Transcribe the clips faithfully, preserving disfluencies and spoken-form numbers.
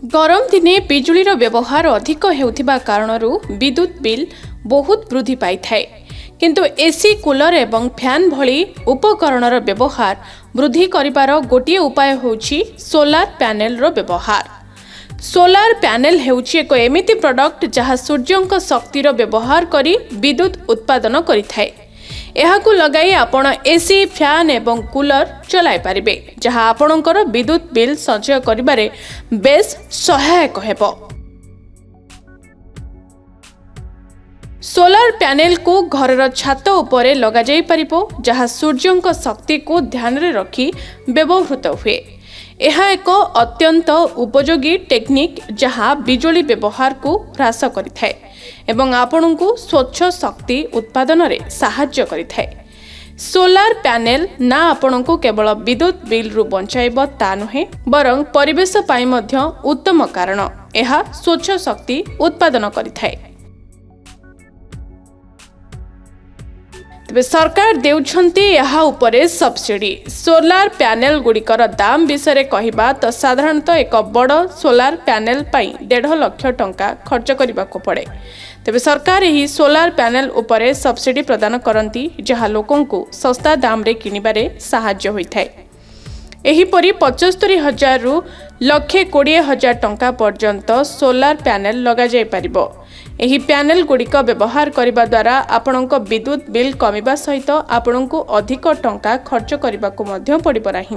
गरम दिने बिजुली व्यवहार अधिक हेउथिबा कारणरू विद्युत बिल बहुत वृद्धि पाई थाए किंतु एसी कूलर एवं फैन भली उपकरणर व्यवहार वृद्धि करिबार गोटिए उपाय होउछि सोलार पैनल रो व्यवहार। सोलार पैनल हेउछि एक एमिति प्रोडक्ट जहाँ सूर्यंक शक्तिर व्यवहार करी विद्युत उत्पादन करिथाए। एहाकु लगाई आपण एसी फैन एवं कूलर चलाई पारिबे जहाँ आपणकर विद्युत बिल संचय करिबारे बेस सहायक हेबो। सोलार पैनल को घरर छात उपरे लगा जाई परिबो जहाँ सूर्यंक शक्ति को ध्यान रे रखी व्यवहृत हुए। यह एक अत्यंत उपयोगी टेक्निक जहाँ बिजुली व्यवहार को ह्रास करिथाए एवं आपन को स्वच्छ शक्ति उत्पादन रे साहाय्य करिथाए। सोलार पैनल ना आपन को केवल विद्युत बिल रु बंचाइब ता नुहे बरं परिवेश पाई मध्य उत्तम कारण यह स्वच्छ शक्ति उत्पादन करिथाए। तेबे सरकार देउछंती यहा उपरे सब्सिडी। सोलार पैनल गुड़िकर दाम विषय कहबा तो साधारणतः एक बड़ सोलार पैनल पाई डेढ़ लाख टंका खर्च करने को पड़े। तेबे सरकार यही सोलार पैनल उपरे सब्सिडी प्रदान करती जहाँ लोकों को सस्ता दाम रे किनिबारे साहाय्य होइथाए। एहीपरि पचहत्तर हजार रु लक्षे कोड़े हजार टंका पर्यंत सोलार पैनल लगा जाय परिबो। एही पैनल गुड़िक व्यवहार करने द्वारा आपणक विद्युत बिल कमिबा सहित आपणक अधिक टंका खर्च करबाकू मध्य पड़िबो नाही।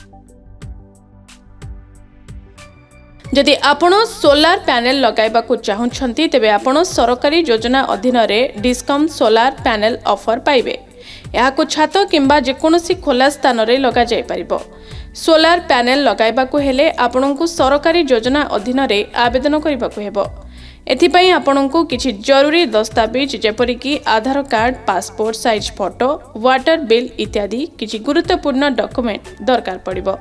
जदि आपण सोलार पैनल लगाइबाकू चाहुछंती तेबे आपण सरकारी योजना अधीन रे डिस्काउंट सोलार पैनल ऑफर पाइबे। याको छात किंबा जेकोनोसी खोला स्थान रे लगा जाय परिबो। सोलार पैनल लगाइबाकू हेले आपणकू सरकारी योजना अधीन रे आवेदन करबाकू हेबो। एथिपाई आपणकू किछि जरूरी दस्तावेज जेपरिकी Aadhaar card, passport size photo, water bill इत्यादि किछि गुरुत्वपूर्ण डॉक्यूमेंट दरकार पड़िबो।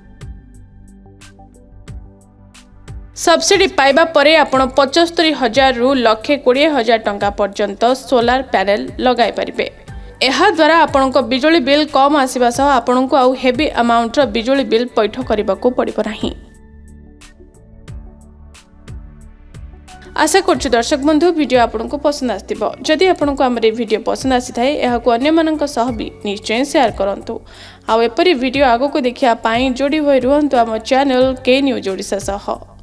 सब्सिडी पाइबा परे आपण पचहत्तर हजार रु लक्षे कोड़े हजार टंका पर्यंत सोलार पैनल लगाई पारिबे। एहा द्वारा आपणको बिजुली बिल कम आसीबा सह आपणको आउ हेवी अमाउंट रो बिजुली बिल पैठ करबाकू पड़िबो नाही। आशा करछु दर्शक बंधु वीडियो आपको पसंद आसथिबो। जदि आपको आम वीडियो पसंद आसी थाए एहाकु अन्य मानक सह भी निश्चय शेयर करंतु। आउ एपरी वीडियो आगो को देखिया पाई जोड़ी होई रुहंतु आम चैनल के न्यूज ओडिशा सह।